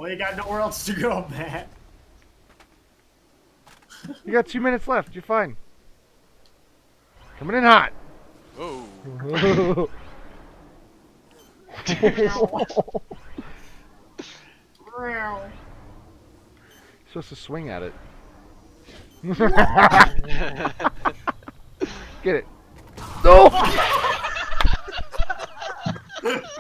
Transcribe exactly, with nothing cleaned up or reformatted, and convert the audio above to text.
Well, you got nowhere else to go, Matt. You got two minutes left. You're fine. Coming in hot. Whoa. You're supposed to swing at it. Get it. No!